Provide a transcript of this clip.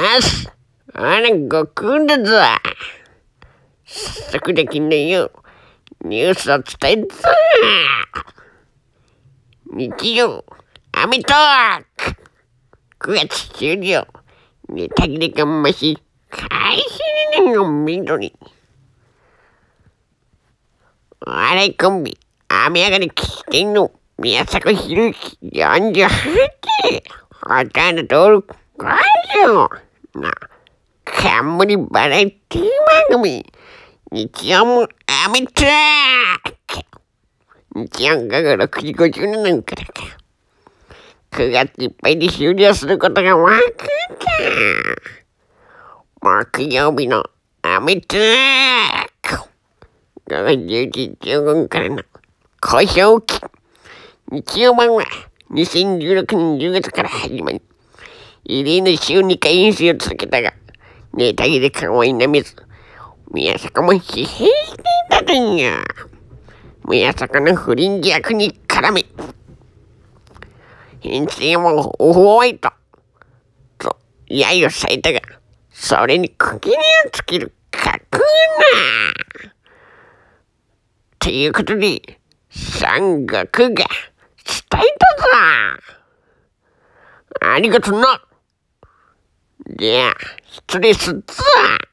よし、ご苦労だぞ。早速できんのよ。ニュースを伝えるぞ。日曜、アメトーク。9月終了。ネタ切れがまし、開始の緑。あれコンビ、雨上がり聞いてんの。宮迫ひろゆき48歳。ほとんど登録完了。な、冠バラエティ番組。日曜もアメトーク。日曜午後6時57分からか。9月いっぱいで終了することが分かった。木曜日のアメトーク。午後10時15分からの好評期。日曜版は2016年10月から始まり、異例の週2回演習を続けたが、ネタ切れ感は否めず、宮迫も疲弊していたという。宮迫の不倫疑惑に絡め、編成もホワイトと揶揄されたが、それに区切りをつける格好な。ということで、三国が伝えたぞ。ありがとな。じゃあ、失礼すっぞ。